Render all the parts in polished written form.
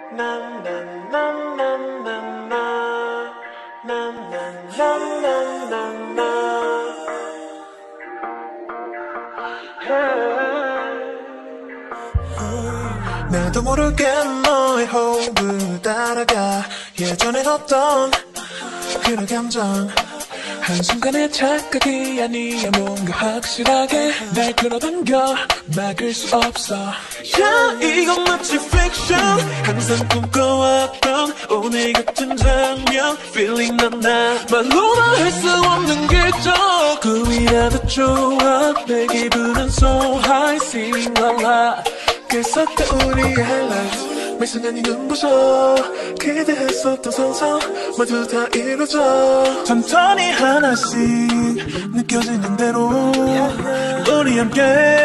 나도 모르게 너의 호흡을 따라가 예전엔 없던 그런 감정 한순간의 착각이 아니야 뭔가 확실하게 날 끌어당겨 막을 수 없어 Yeah 이건 마치 fiction 항상 꿈꿔왔던 오늘 같은 장면 Feeling 난 나말로는 할 수 없는 기적 그 위라도 좋아 내 기분은 so high Singing la la 그래서 우리의 highlights 매 순간이 눈부셔 기대했었던 상상 모두 다 이루어져 천천히 하나씩 느껴지는 대로 우리 함께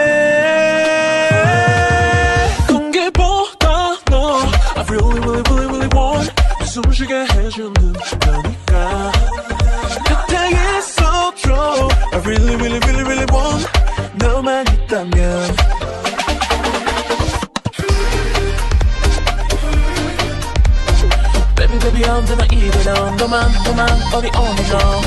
공기보다 너 I really really really really want 숨쉬게 해주는 너니까 곁에 있어줘 I really really really really want 너만 있다면 Baby 언제나 이대로 너만 어디 only know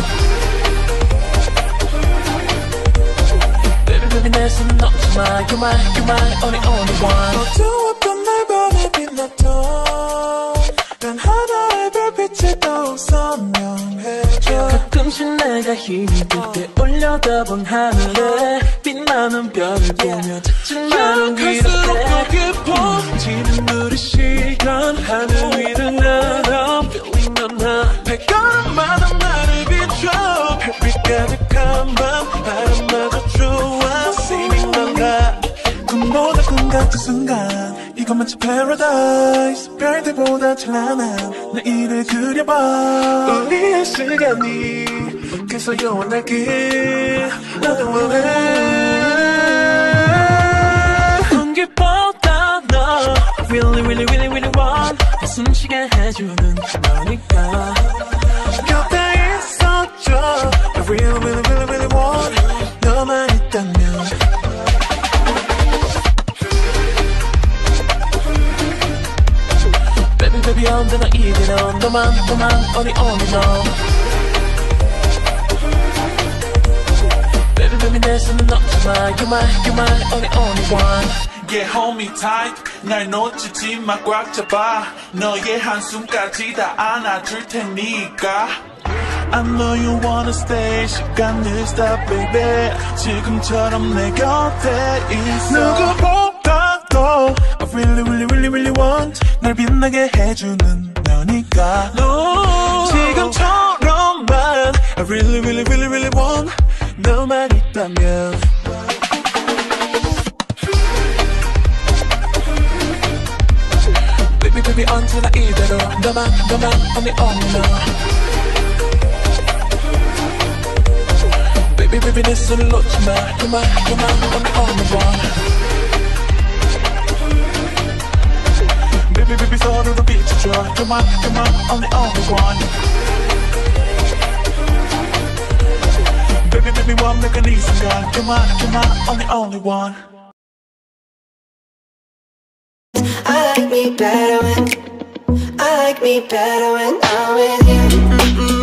Baby 내 손은 놓지 마 You're my only one 어두웠던 날 밤에 빛났던 단 하나의 별빛이 또 선명해져 가끔씩 내가 힘이 들 때 올려다본 하늘에 빛나는 별을 보며 작지만 위로해 더 깊어지는 우리 시간 하늘 위를 날아 Feeling 넌 발걸음마다 나를 비춰 별빛 가득한 밤 바람마저 좋아 Singing 넌가 꿈보다 꿈 같은 순간 이건 마치 paradise 별들보다 찬란한 내일을 그려봐 우리의 시간이 그래서 영원하길 나도 원해 공기보다 너 Really really really really want 숨쉬게 해주는 너니까 곁에 있어줘 I really really really really want 너만 있다면 Baby 언제나 이대로 너만 어디 only know Baby 내 손은 놓지 마 You're my only one Yeah homie type 날 놓치지 마 꽉 잡아 너의 한숨까지 다 안아줄 테니까 I know you wanna stay 시간을 stop baby 지금처럼 내 곁에 있어 누구보다도 I really really really really want 날 빛나게 해주는 너니까 no. 지금처럼만 I really really really really want 너만 있다면 Baby 언제나 이대로 너만 only know Baby 내 손을 놓지 마 You're my only one Baby 서로를 비춰줘 You're my only one Baby 완벽한 이 순간 You're my only one I like me better when I'm with you.